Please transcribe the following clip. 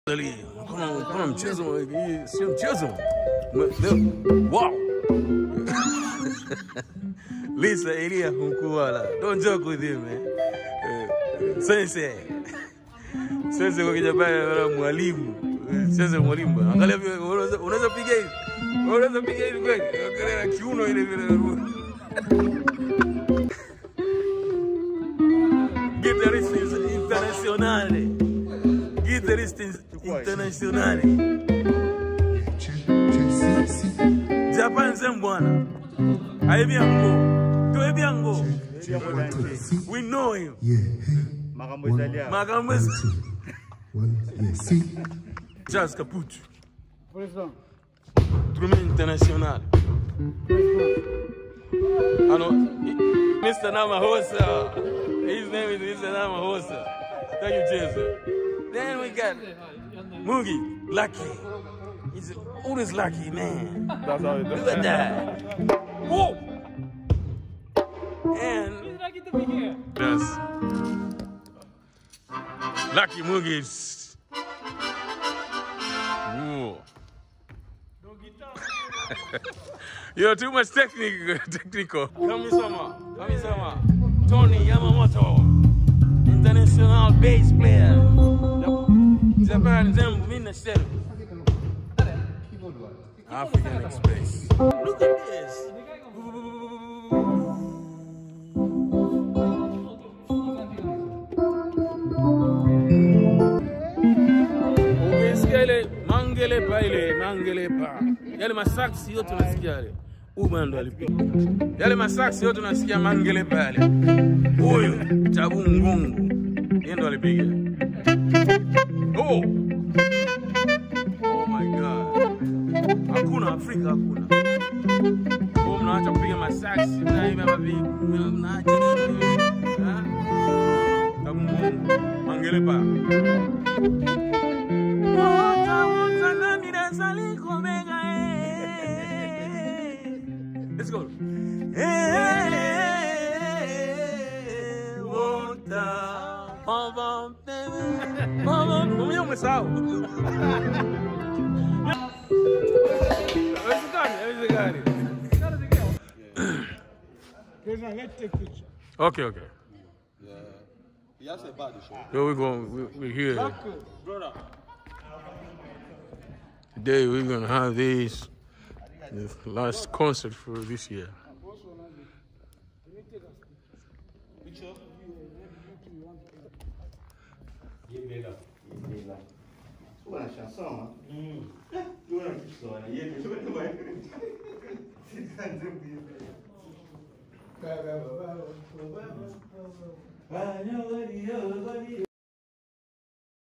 Kuna mchezo hii sio mchezo. Wow. Lisa Elia Hunkuala. Don't joke with him, man. Sensei kwa kijapani wala mwalimu. Sasa mwalimu. Angalia unaweza piga hivi. Unaweza piga hivi kweli. Angalia kiuno ile vile. Guitarist internazionale. Guitarist internazionale. Japan Zembwana. Aibiango. Tuebiango. We know him. Magambo Italiano. Magambo. Charles Caputo. President. Tournée internationale. Mr. Namahosa. His name is Mr. Namahosa. Thank you, Jesus. Then we got Mugi, Lucky. He's the oldest Lucky man. That's how it does. Look at that. Whoa! And that's Lucky Mugi's. Whoa. You're too much technical. Kamisama. Tony Yamamoto. International bass player. Japan Minister. African Express. Look at this. Mangele pa. Yale masaksi yote tunasikia yale. Huyu ndo alipiga. Yale masaksi yote tunasikia mangele pale. Huyu Tabu Ngungu. Yeye ndo alipiga. Oh. Oh my God. Hakuna Afrika hakuna. Kwa mnaacha kupiga masaksi, mnaimba mavingu, mnaacha. Tabu Ngungu. Mangele pa. Let's go. Okay. Yeah. He has a body show. Here we go. We're here. Today we're gonna have the last concert for this year. Uma chanson,